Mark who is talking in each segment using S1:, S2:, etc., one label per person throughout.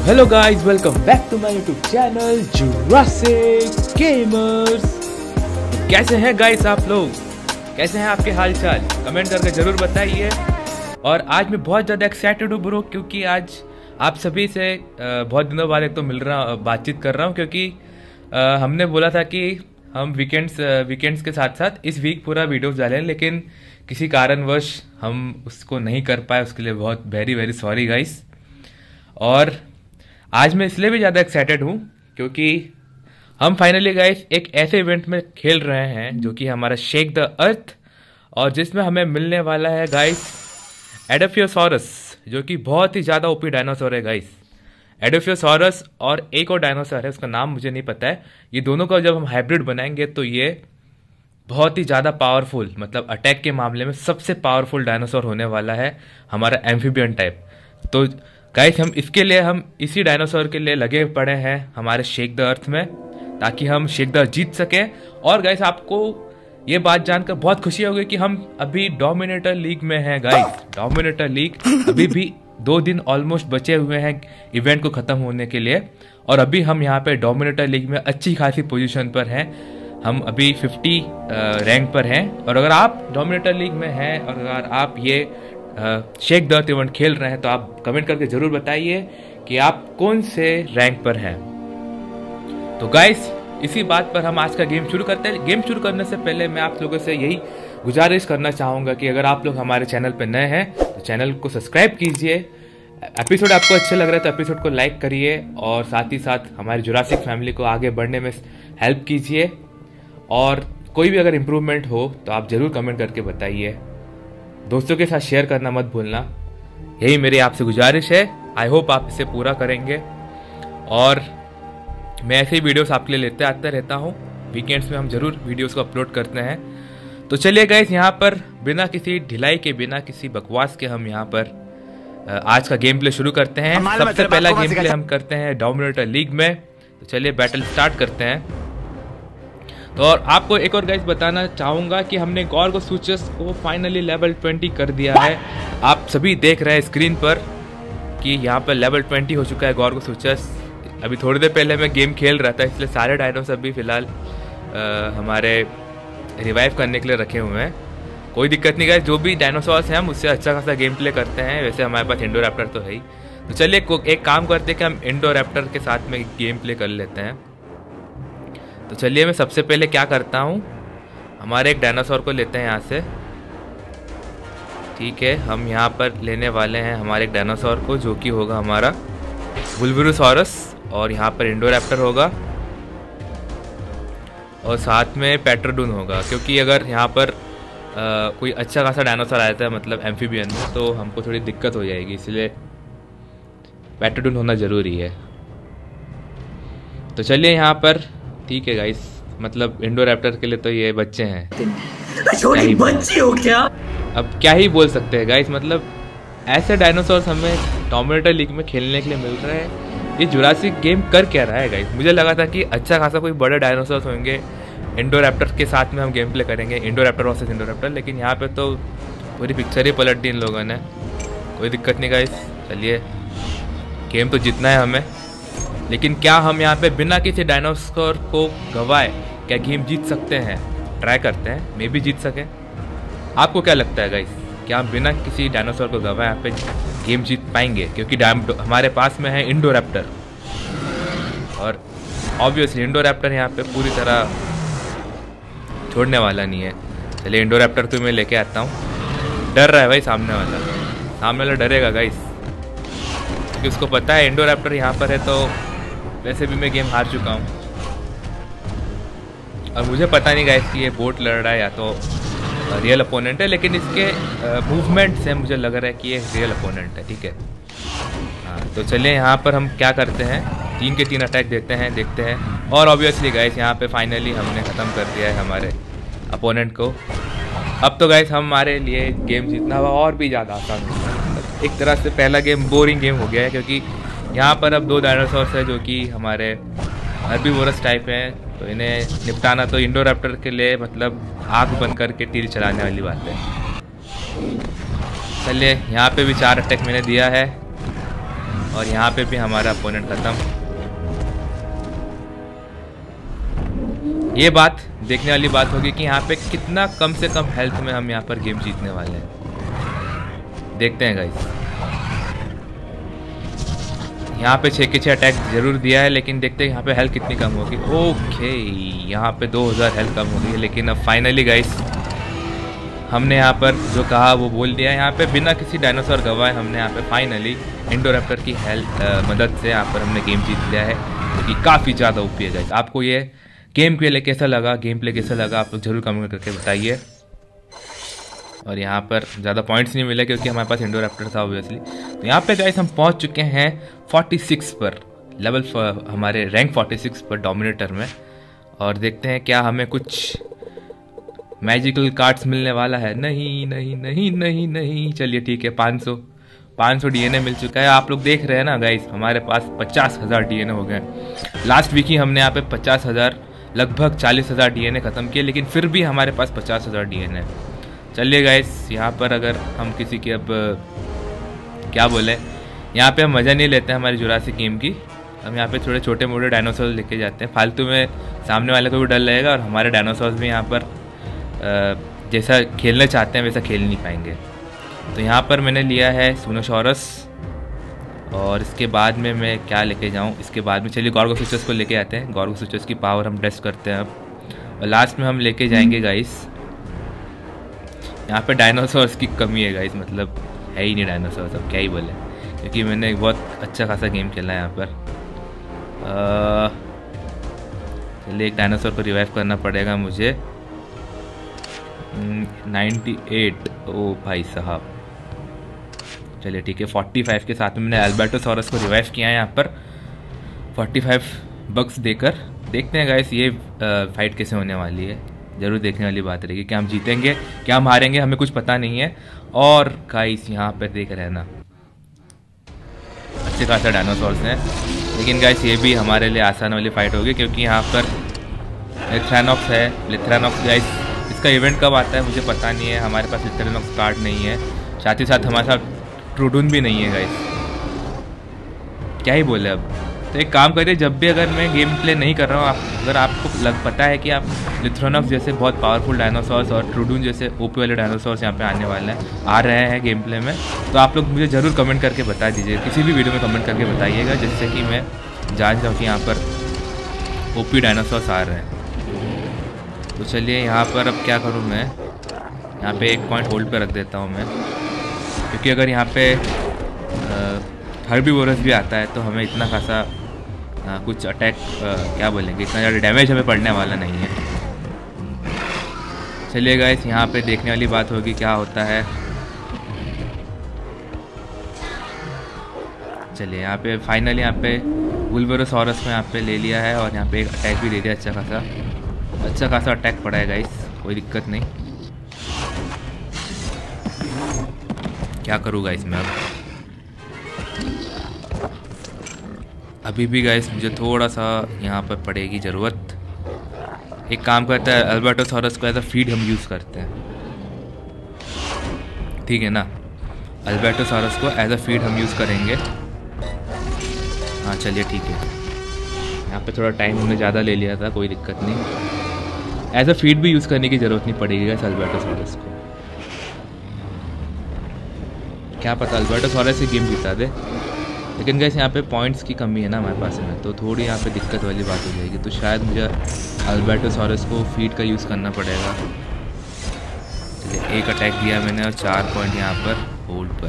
S1: Hello guys, welcome back to my YouTube channel Jurassic gamers. कैसे हैं guys आप लोग? कैसे हैं आपके हाल चाल? कमेंट करके ज़रूर बताइए। और आज मैं बहुत ज़्यादा एक्साइटेड हूँ ब्रो, क्योंकि आज आप सभी से बहुत दिनों बाद एक तो बातचीत कर रहा हूँ, क्योंकि हमने बोला था कि हम वीकेंड्स के साथ साथ इस वीक पूरा वीडियोस डालें, लेकिन किसी कारणवश हम उसको नहीं कर पाए। उसके लिए बहुत वेरी वेरी सॉरी गाइस। और आज मैं इसलिए भी ज़्यादा एक्साइटेड हूँ क्योंकि हम फाइनली गाइस एक ऐसे इवेंट में खेल रहे हैं जो कि हमारा शेक द अर्थ, और जिसमें हमें मिलने वाला है गाइस एडोफियोसॉरस, जो कि बहुत ही ज़्यादा ओपी डायनासोर है गाइस। एडोफियोसॉरस और एक और डायनासोर है, उसका नाम मुझे नहीं पता है। ये दोनों का जब हम हाइब्रिड बनाएंगे तो ये बहुत ही ज़्यादा पावरफुल, मतलब अटैक के मामले में सबसे पावरफुल डायनासोर होने वाला है हमारा एम्फीबियन टाइप। तो गाइस हम इसी डायनासोर के लिए लगे पड़े हैं हमारे शेक द अर्थ में, ताकि हम शेक द अर्थ जीत सकें। और गाइस आपको ये बात जानकर बहुत खुशी होगी कि हम अभी डोमिनेटर लीग में हैं गाइस। डोमिनेटर लीग अभी भी 2 दिन ऑलमोस्ट बचे हुए हैं इवेंट को ख़त्म होने के लिए, और अभी हम यहाँ पे डोमिनेटर लीग में अच्छी खासी पोजीशन पर हैं। हम अभी 50 रैंक पर हैं। और अगर आप डोमिनेटर लीग में हैं और अगर आप ये शेक द अर्थ इवेंट खेल रहे हैं तो आप कमेंट करके ज़रूर बताइए कि आप कौन से रैंक पर हैं। तो गाइस इसी बात पर हम आज का गेम शुरू करते हैं। गेम शुरू करने से पहले मैं आप लोगों से यही गुजारिश करना चाहूँगा कि अगर आप लोग हमारे चैनल पर नए हैं तो चैनल को सब्सक्राइब कीजिए। एपिसोड आपको अच्छे लग रहे हैं तो एपिसोड को लाइक करिए, और साथ ही साथ हमारी जुरासिक फैमिली को आगे बढ़ने में हेल्प कीजिए। और कोई भी अगर इम्प्रूवमेंट हो तो आप ज़रूर कमेंट करके बताइए। दोस्तों के साथ शेयर करना मत भूलना, यही मेरी आपसे गुजारिश है। आई होप आप इसे पूरा करेंगे। और मैं ऐसे ही वीडियोस आपके लिए लेते आते रहता हूँ। वीकेंड्स में हम जरूर वीडियोस को अपलोड करते हैं। तो चलिए गाइस, यहाँ पर बिना किसी ढिलाई के, बिना किसी बकवास के हम यहाँ पर आज का गेम प्ले शुरू करते हैं। सबसे पहला गेम प्ले हम करते हैं डोमिनेटर लीग में। तो चलिए बैटल स्टार्ट करते हैं। तो और आपको एक और गाइस बताना चाहूँगा कि हमने गॉर्गोसुचस को फाइनली लेवल 20 कर दिया है। आप सभी देख रहे हैं स्क्रीन पर कि यहाँ पर लेवल 20 हो चुका है गॉर्गोसुचस। अभी थोड़ी देर पहले मैं गेम खेल रहा था, इसलिए सारे डायनोसर अभी फ़िलहाल हमारे रिवाइव करने के लिए रखे हुए हैं। कोई दिक्कत नहीं गाइस, जो भी डायनासोर्स हैं हम उससे अच्छा खासा गेम प्ले करते हैं। वैसे हमारे पास इंडोरैप्टर तो है ही। तो चलिए एक काम करते हैं कि हम इंडोरैप्टर के साथ में गेम प्ले कर लेते हैं। तो चलिए मैं सबसे पहले क्या करता हूँ, हमारे एक डायनासोर को लेते हैं यहाँ से। ठीक है, हम यहाँ पर लेने वाले हैं हमारे एक डायनासोर को, जो कि होगा हमारा वुल्वरोसॉरस, और यहाँ पर इंडोरैप्टर होगा और साथ में पेट्रोडून होगा। क्योंकि अगर यहाँ पर कोई अच्छा खासा डायनासोर आ जाता है, मतलब एम्फीबियन में, तो हमको थोड़ी दिक्कत हो जाएगी, इसलिए पेट्रोडून होना ज़रूरी है। तो चलिए यहाँ पर ठीक है गाइस, मतलब इंडोरैप्टर के लिए तो ये बच्चे हैं। छोटी बच्ची हो क्या? अब क्या ही बोल सकते हैं गाइस, मतलब ऐसे डायनासोर्स हमें डोमिनेटर लीग में खेलने के लिए मिल रहे हैं। ये जुरासिक गेम कर क्या रहा है गाइस? मुझे लगा था कि अच्छा खासा कोई बड़े डायनासोर्स होंगे, इंडोरैप्टर के साथ में हम गेम प्ले करेंगे, इंडोरैप्टर वर्सेस इंडोरैप्टर, लेकिन यहाँ पे तो पूरी पिक्चर ही पलट दी इन लोगों ने। कोई दिक्कत नहीं गाइस, चलिए गेम तो जीतना है हमें। लेकिन क्या हम यहाँ पे बिना किसी डायनासोर को गवाए क्या गेम जीत सकते हैं? ट्राई करते हैं, मे भी जीत सकें। आपको क्या लगता है गाइस, क्या हम बिना किसी डायनासोर को गवाए यहाँ पे गेम जीत पाएंगे? क्योंकि हमारे पास में है इंडोरैप्टर, और ऑब्वियसली इंडोरैप्टर यहाँ पे पूरी तरह छोड़ने वाला नहीं है। चलिए इंडोरैप्टर को मैं लेके आता हूँ। डर रहा है भाई सामने वाला डरेगा गाइस, क्योंकि उसको पता है इंडोरैप्टर यहाँ पर है, तो वैसे भी मैं गेम हार चुका हूँ। और मुझे पता नहीं गाइस कि ये बोट लड़ रहा है या तो रियल अपोनेंट है, लेकिन इसके मूवमेंट से मुझे लग रहा है कि ये रियल अपोनेंट है। ठीक है, हाँ तो चलिए यहाँ पर हम क्या करते हैं, 3 के 3 अटैक देते हैं, देखते हैं। और ऑब्वियसली गाइस यहाँ पे फाइनली हमने ख़त्म कर दिया है हमारे अपोनेंट को। अब तो गाइस हमारे लिए गेम जीतना हुआ और भी ज़्यादा आसान होगा। एक तरह से पहला गेम बोरिंग गेम हो गया है, क्योंकि यहाँ पर अब 2 डायनासोर्स है जो कि हमारे हर्बीवोरस टाइप हैं, तो इन्हें निपटाना तो इंडोरैप्टर के लिए मतलब आग बंद करके तीर चलाने वाली बात है। चलिए यहाँ पे भी 4 अटैक मैंने दिया है। और यहाँ पे भी हमारा अपोनेंट खत्म। ये बात देखने वाली बात होगी कि यहाँ पे कितना कम से कम हेल्थ में हम यहाँ पर गेम जीतने वाले हैं। देखते हैं गाइस। यहाँ पे 6 के 6 अटैक जरूर दिया है, लेकिन देखते हैं यहाँ पे हेल्थ कितनी कम होगी। ओके, यहाँ पे 2000 हेल्थ कम हो गई है, लेकिन अब फाइनली गाइस हमने यहाँ पर जो कहा वो बोल दिया। यहाँ पे बिना किसी डायनासोर गवाए हमने यहाँ पे फाइनली इंडोरैप्टर की हेल्थ मदद से यहाँ पर हमने गेम जीत लिया है, जो कि काफ़ी ज़्यादा ओपी है गाइस। आपको ये गेम प्ले कैसा लगा, गेम प्ले कैसा लगा, आप लोग जरूर कमेंट करके बताइए। और यहाँ पर ज़्यादा पॉइंट्स नहीं मिले क्योंकि हमारे पास इंडोरैप्टर था ऑब्वियसली। तो यहाँ पे गाइस हम पहुँच चुके हैं 46 पर, लेवल हमारे रैंक 46 पर डोमिनेटर में। और देखते हैं क्या हमें कुछ मैजिकल कार्ड्स मिलने वाला है। नहीं नहीं नहीं नहीं नहीं, चलिए ठीक है। 500 डीएनए मिल चुका है। आप लोग देख रहे हैं ना गाइस, हमारे पास 50,000 डीएनए हो गए। लास्ट वीक ही हमने यहाँ पे 50,000 लगभग 40,000 डीएनए ख़त्म किए, लेकिन फिर भी हमारे पास 50,000 डीएनए। चलिए गाइस, यहाँ पर अगर हम किसी की अब क्या बोले, यहाँ पे हम मज़ा नहीं लेते हैं हमारी जुरासिक गेम की। हम यहाँ पे थोड़े छोटे मोटे डायनासोर लेके जाते हैं, फालतू में सामने वाले को भी डर लगेगा और हमारे डायनासोर्स भी यहाँ पर जैसा खेलना चाहते हैं वैसा खेल नहीं पाएंगे। तो यहाँ पर मैंने लिया है स्पिनोसॉरस, और इसके बाद में मैं क्या लेके जाऊँ, इसके बाद में चलिए गॉर्गोसुचस को लेके आते हैं। गॉर्गोसुचस की पावर हम टेस्ट करते हैं अब। और लास्ट में हम लेके जाएंगे गाइस, यहाँ पे डायनासोर्स की कमी है गाइस, मतलब है ही नहीं डायनासोर्स, अब क्या ही बोले, क्योंकि मैंने एक बहुत अच्छा खासा गेम खेला है यहाँ पर। चलिए एक डायनासोर को रिवाइव करना पड़ेगा मुझे। 98, ओ भाई साहब, चलिए ठीक है। 45 के साथ में मैंने अल्बर्टोसॉरस को रिवाइव किया है यहाँ पर 45 बक्स देकर। देखते हैं गाइस ये फाइट कैसे होने वाली है, ज़रूर देखने वाली बात रहेगी। क्या हम जीतेंगे, क्या हम हारेंगे, हमें कुछ पता नहीं है। और गाइस यहाँ पर देख रहे हैं ना, अच्छे खासा डायनासोर्स हैं, लेकिन गाइस ये भी हमारे लिए आसान वाली फाइट होगी, क्योंकि यहाँ पर लिथ्रानॉक्स है। लिथ्रानॉक्स गाइस, इसका इवेंट कब आता है मुझे पता नहीं है, हमारे पास लिथ्रानॉक्स कार्ड नहीं है, साथ ही साथ हमारे साथ ट्रूडून भी नहीं है गाइस। क्या ही बोले अब। तो एक काम करिए, जब भी अगर मैं गेम प्ले नहीं कर रहा हूँ, अगर आपको पता है कि आप लिथ्रानॉक्स जैसे बहुत पावरफुल डायनासोर्स और ट्रूडून जैसे ओपी वाले डायनासोर्स यहाँ पे आने वाले हैं, आ रहे हैं गेम प्ले में, तो आप लोग मुझे ज़रूर कमेंट करके बता दीजिए, किसी भी वीडियो में कमेंट करके बताइएगा, जिससे कि मैं जान जाऊँ कि यहाँ पर ओपी डायनासोर्स आ रहे हैं। तो चलिए यहाँ पर अब क्या करूँ मैं, यहाँ पे एक पॉइंट होल्ड पे रख देता हूँ मैं, क्योंकि अगर यहाँ पे हर्बीवोरस भी आता है तो हमें इतना खासा कुछ अटैक क्या बोलेंगे, इतना ज़्यादा डैमेज हमें पड़ने वाला नहीं है। चलिए गाइस, यहाँ पे देखने वाली बात होगी क्या होता है। चलिए यहाँ पे फाइनली यहाँ पे वुल्वरोसॉरस में यहाँ पे ले लिया है, और यहाँ पे एक अटैक भी दे दिया, अच्छा खासा अटैक पड़ा है गाइस, कोई दिक्कत नहीं। क्या करूँ गाइस मैं अब, अभी भी गाइस मुझे थोड़ा सा यहाँ पर पड़ेगी ज़रूरत। एक काम करता है, अल्बर्टोसॉरस को एज अ फीड हम यूज़ करते हैं, ठीक है ना। अल्बर्टोसॉरस को एज अ फीड हम यूज़ करेंगे। हाँ चलिए ठीक है, यहाँ पे थोड़ा टाइम हमने ज़्यादा ले लिया था, कोई दिक्कत नहीं। एज अ फीड भी यूज़ करने की ज़रूरत नहीं पड़ेगी गाइस अल्बर्टोसॉरस को। क्या पता अल्बर्टोसॉरस ही गेम जीता दे, लेकिन गाइस यहाँ पे पॉइंट्स की कमी है ना हमारे पास में, तो थोड़ी यहाँ पे दिक्कत वाली बात हो जाएगी। तो शायद मुझे अल्बर्टोसॉरस को फीड का यूज़ करना पड़ेगा। चलिए एक अटैक दिया मैंने और 4 पॉइंट यहाँ पर होल्ड पर,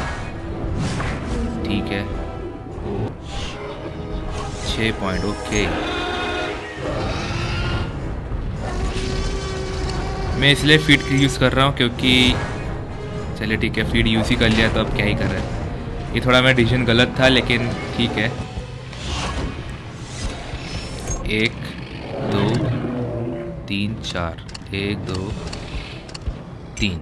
S1: ठीक है। 6 पॉइंट, ओके। मैं इसलिए फीड का यूज़ कर रहा हूँ क्योंकि, चलिए ठीक है, फीड यूज़ ही कर लिया तो अब क्या ही कर रहे हैं। ये थोड़ा मेरा डिसीजन गलत था, लेकिन ठीक है। 1 2 3 4, 1 2 3,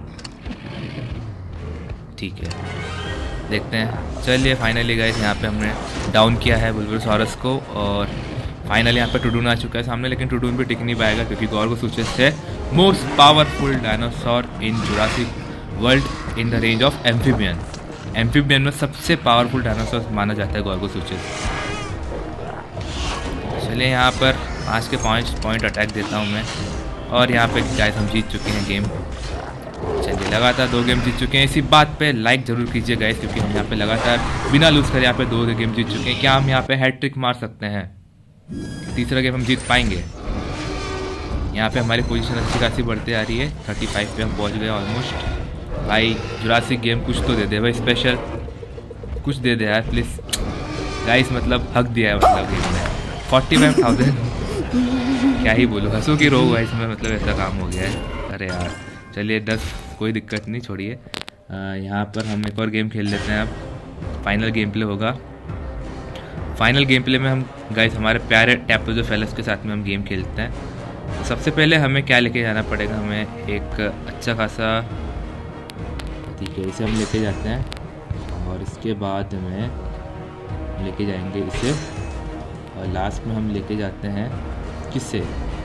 S1: ठीक है, देखते हैं। चलिए फाइनली गाइस यहाँ पे हमने डाउन किया है वुल्वरोसॉरस को, और फाइनली यहाँ पे ट्रूडून आ चुका है सामने, लेकिन ट्रूडून भी टिक नहीं पाएगा क्योंकि गॉर्गोसुचस है most powerful dinosaur in Jurassic world in the range of amphibian. Amphibian में सबसे पावरफुल डायनासोर माना जाता है गोर्गोसुचस। चलिए यहाँ पर 5 के 5 पॉइंट अटैक देता हूँ मैं। और यहाँ पे गाइस हम जीत चुके हैं गेम। चलिए लगातार 2 गेम जीत चुके हैं। इसी बात पे लाइक ज़रूर कीजिए गाइस, क्योंकि हम यहाँ पे लगातार बिना लूज़ कर यहाँ पे 2 गेम जीत चुके हैं। क्या हम यहाँ पे हैट्रिक मार सकते हैं? तीसरा गेम हम जीत पाएंगे? यहाँ पे हमारी पोजीशन अच्छी खासी बढ़ती आ रही है। 35 पे हम पहुँच गए ऑलमोस्ट। भाई जुरासिक गेम कुछ तो दे दे भाई, स्पेशल कुछ दे दे यार प्लीज़ गाइस। मतलब हक दिया है मतलब गेम में 45,000 क्या ही बोलूँ, हंसू की रोग गाइस में, मतलब ऐसा काम हो गया है। अरे यार चलिए 10 कोई दिक्कत नहीं, छोड़िए। यहाँ पर हम एक और गेम खेल लेते हैं। अब फाइनल गेम प्ले होगा। फाइनल गेम प्ले में हम गाइस हमारे प्यारे टैप्लोज़ोफेलस के साथ में हम गेम खेलते हैं। तो सबसे पहले हमें क्या लेके जाना पड़ेगा? हमें एक अच्छा खासा, ठीक है, इसे हम लेके जाते हैं। और इसके बाद में लेके जाएंगे इसे, और लास्ट में हम लेके जाते हैं किससे?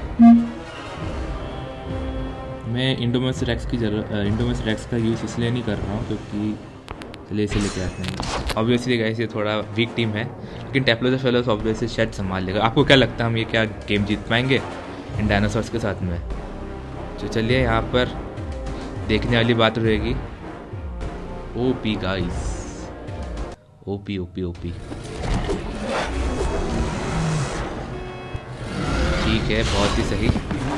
S1: मैं इंडोमस रेक्स का यूज़ इसलिए नहीं कर रहा हूँ क्योंकि चलिए इसे लेके आते हैं। ऑब्वियसली गाइस ये थोड़ा वीक टीम है, लेकिन टैप्लोज़ोफेलस ऑब्वियसली शायद संभाल लेगा। आपको क्या लगता है हम ये क्या गेम जीत पाएंगे इन डायनासोर्स के साथ में? तो चलिए यहाँ पर देखने वाली बात रहेगी। OP guys, OP OP OP. ठीक है, बहुत ही सही।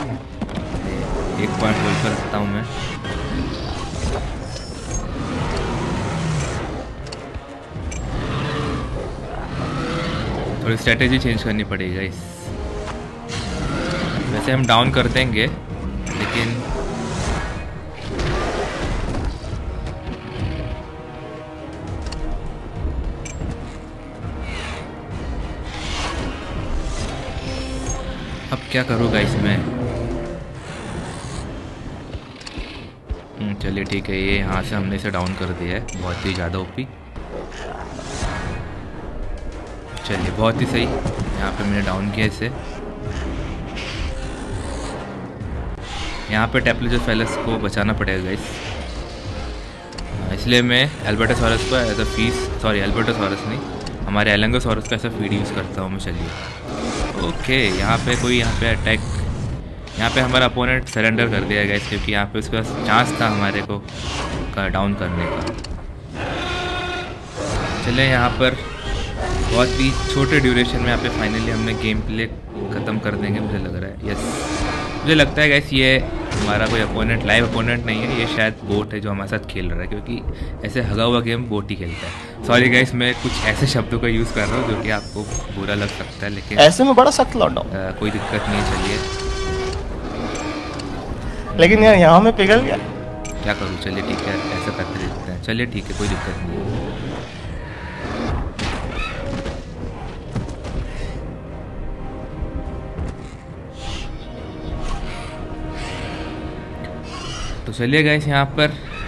S1: 1 पॉइंट होल्ड पर रखता हूँ मैं। थोड़ी स्ट्रेटेजी चेंज करनी पड़ेगी गाइस। वैसे हम डाउन कर देंगे, लेकिन अब क्या करूँ गाइस मैं? चलिए ठीक है, ये यहाँ से हमने इसे डाउन कर दिया है, बहुत ही ज़्यादा ओपी। चलिए बहुत ही सही, यहाँ पे मैंने डाउन किया इसे। यहाँ पे टैप्लोज़ोफेलस को बचाना पड़ेगा गाइस, इसलिए मैं एल्बर्टोसॉरस को एज अ एल्बर्टोसॉरस नहीं, हमारे एलंगोसॉरस का ऐसा फीड यूज़ करता हूँ मैं। चलिए ओके, यहाँ पे अटैक, यहाँ पे हमारा अपोनेंट सरेंडर कर दिया गाइस, क्योंकि यहाँ पे उसके पास चांस था हमारे को डाउन करने का। चले यहाँ पर बहुत ही छोटे ड्यूरेशन में यहाँ पे फाइनली हमने गेम प्ले ख़त्म कर देंगे, मुझे लग रहा है। यस, मुझे लगता है गाइस ये हमारा कोई अपोनेंट, लाइव अपोनेंट नहीं है, ये शायद बोट है जो हमारे साथ खेल रहा है, क्योंकि ऐसे हगा हुआ गेम बोट ही खेलता है। सॉरी गाइस, मैं कुछ ऐसे शब्दों का यूज़ कर रहा हूँ जो कि आपको बुरा लग सकता है, लेकिन
S2: ऐसे में बड़ा सख्त लौटा
S1: कोई दिक्कत नहीं है। चलिए,
S2: लेकिन यार यहाँ में पिघल गया,
S1: क्या करूँ? चलिए ठीक है, ऐसा करते देखते हैं। चलिए ठीक है, कोई दिक्कत नहीं है। तो चलिए गाइस, यहाँ पर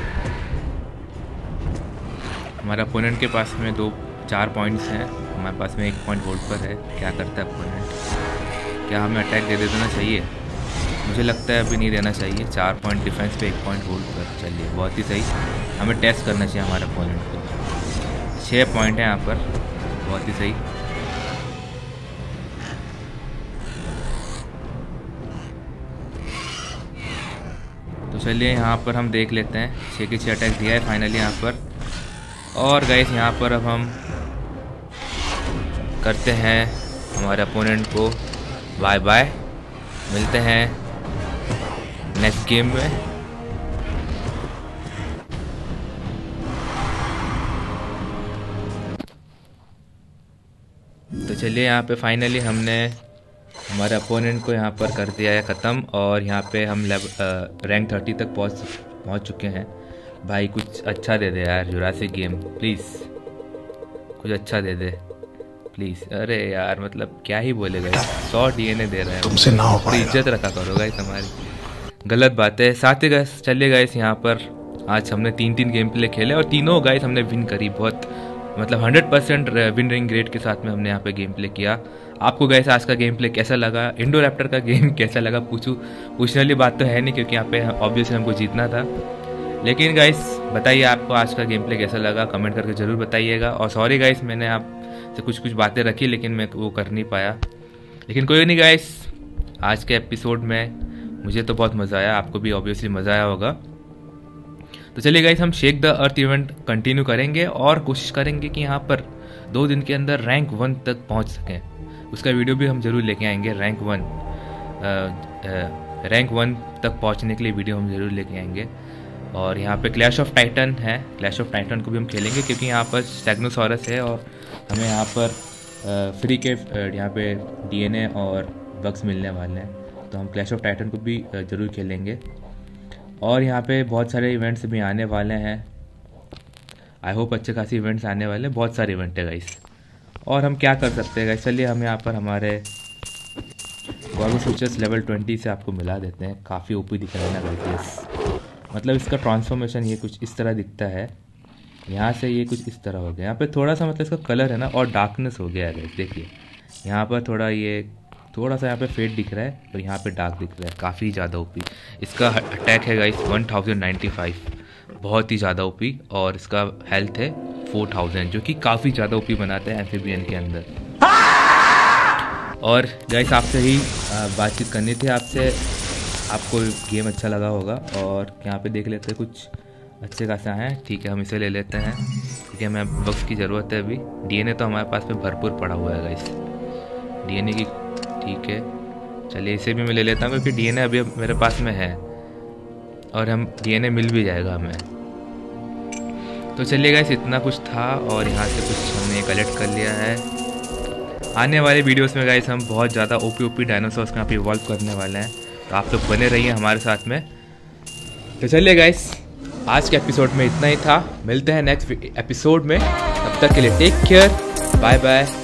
S1: हमारे अपोनेंट के पास में 4 पॉइंट्स हैं, हमारे पास में 1 पॉइंट होल्ड पर है। क्या करता है अपोनेंट? क्या हमें अटैक दे देना चाहिए? मुझे लगता है अभी नहीं देना चाहिए। 4 पॉइंट डिफेंस पे 1 पॉइंट होल्ड पर। चलिए बहुत ही सही, हमें टेस्ट करना चाहिए हमारे अपोनेंट को। 6 पॉइंट है यहाँ पर, बहुत ही सही। तो चलिए यहाँ पर हम देख लेते हैं। 6 के 6 अटैक दिया है फाइनली यहाँ पर। और गाइस यहाँ पर अब हम करते हैं हमारे अपोनेंट को बाय बाय। मिलते हैं नेक्स्ट गेम में। तो चलिए यहाँ पे फाइनली हमने हमारे अपोनेंट को यहाँ पर कर दिया है ख़त्म। और यहाँ पे हम रैंक 30 तक पहुँच चुके हैं। भाई कुछ अच्छा दे दे यार जुरासिक गेम, प्लीज़ कुछ अच्छा दे दे प्लीज़। अरे यार मतलब क्या ही बोलेगा, 100 डीएनए दे रहा है, तुमसे ना हो पाएगा। इज्जत रखा करो गाइस हमारी, गलत बात है। साथ ही गाइस चलिए गाइस यहाँ पर आज हमने 3 गेम प्ले खेले और तीनों गाइस हमने विन करी। बहुत मतलब 100% विन रेट के साथ में हमने यहाँ पे गेम प्ले किया। आपको गाइस आज का गेम प्ले कैसा लगा, इंडोरैप्टर का गेम कैसा लगा? पूछने वाली बात तो है नहीं, क्योंकि यहाँ पे ऑब्वियसली हमको जीतना था। लेकिन गाइस बताइए आपको आज का गेम प्ले कैसा लगा, कमेंट करके ज़रूर बताइएगा। और सॉरी गाइस मैंने आपसे कुछ बातें रखी लेकिन मैं वो कर नहीं पाया, लेकिन कोई नहीं गाइस। आज के एपिसोड में मुझे तो बहुत मज़ा आया, आपको भी ऑब्वियसली मज़ा आया होगा। तो चलिए गाइस हम shake the earth event continue करेंगे और कोशिश करेंगे कि यहाँ पर 2 दिन के अंदर रैंक 1 तक पहुँच सकें। उसका वीडियो भी हम ज़रूर लेके आएंगे। रैंक 1 तक पहुँचने के लिए वीडियो हम ज़रूर लेके आएंगे। और यहाँ पे क्लैश ऑफ टाइटन है, क्लैश ऑफ टाइटन को भी हम खेलेंगे क्योंकि यहाँ पर स्टेगनोसॉरस है और हमें यहाँ पर फ्री के यहाँ पे DNA और बग्स मिलने वाले हैं, तो हम क्लैश ऑफ टाइटन को भी ज़रूर खेलेंगे। और यहाँ पे बहुत सारे इवेंट्स भी आने वाले हैं। आई होप अच्छे खासी इवेंट्स आने वाले हैं, बहुत सारे इवेंट है गाइस। और हम क्या कर सकते हैं गाइस, चलिए हम यहाँ पर हमारे गॉर्गो फीचर्स लेवल 20 से आपको मिला देते हैं। काफ़ी ओपी दिख रहा है ना गाइस, मतलब इसका ट्रांसफॉर्मेशन ये कुछ इस तरह दिखता है, यहाँ से ये कुछ इस तरह हो गया। यहाँ पे थोड़ा सा मतलब इसका कलर है ना और डार्कनेस हो गया है गाइस। देखिए यहाँ पर थोड़ा सा यहाँ पे फेड दिख रहा है और यहाँ पे डार्क दिख रहा है, काफ़ी ज़्यादा ओपी। इसका अटैक है गाइस 1095, बहुत ही ज़्यादा ओपी। और इसका हेल्थ है 4000, जो कि काफ़ी ज़्यादा ओपी बनाते हैं एम्फीबियन के अंदर। और गाइस आपसे ही बातचीत करनी थी आपसे, आपको गेम अच्छा लगा होगा। और यहाँ पे देख लेते हैं कुछ अच्छे खासा हैं, ठीक है हम इसे ले लेते हैं क्योंकि हमें बग्स की ज़रूरत है अभी। DNA तो हमारे पास में भरपूर पड़ा हुआ है गाइस, DNA की, ठीक है चलिए इसे भी मैं ले लेता हूँ क्योंकि DNA अभी मेरे पास में है और हम DNA मिल भी जाएगा हमें। तो चलिए गाइस इतना कुछ था और यहाँ से कुछ हमने कलेक्ट कर लिया है। आने वाले वीडियोस में गाइस हम बहुत ज़्यादा ओपी डायनासोर्स को यहाँ पे इवॉल्व करने वाले हैं, तो आप लोग बने रहिए हमारे साथ में। तो चलिए गाइस आज के एपिसोड में इतना ही था, मिलते हैं नेक्स्ट एपिसोड में, तब तक के लिए टेक केयर, बाय बाय।